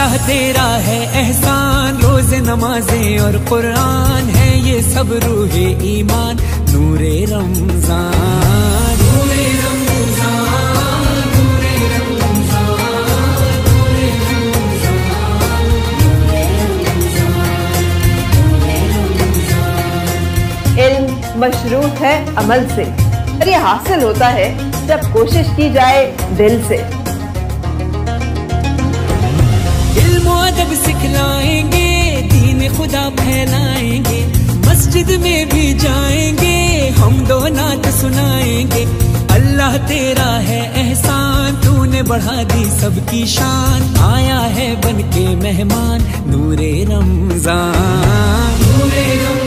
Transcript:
अल्लाह तेरा है एहसान, रोज़े नमाजें और कुरान है ये सब रूहे ईमान, नूरे रमजान, नूरे रमजान, नूरे रमजान, नूरे रमजान, नूरे रमजान, नूरे रमजान। इल्म मशरूत है अमल से, और ये हासिल होता है जब कोशिश की जाए दिल से। इल्म अदब सिखलाएंगे, दीन खुदा फैलाएंगे, मस्जिद में भी जाएंगे, हम दो नात सुनाएंगे। अल्लाह तेरा है एहसान, तूने बढ़ा दी सबकी शान, आया है बन के मेहमान, नूरे रमजान, नूरे रमजान।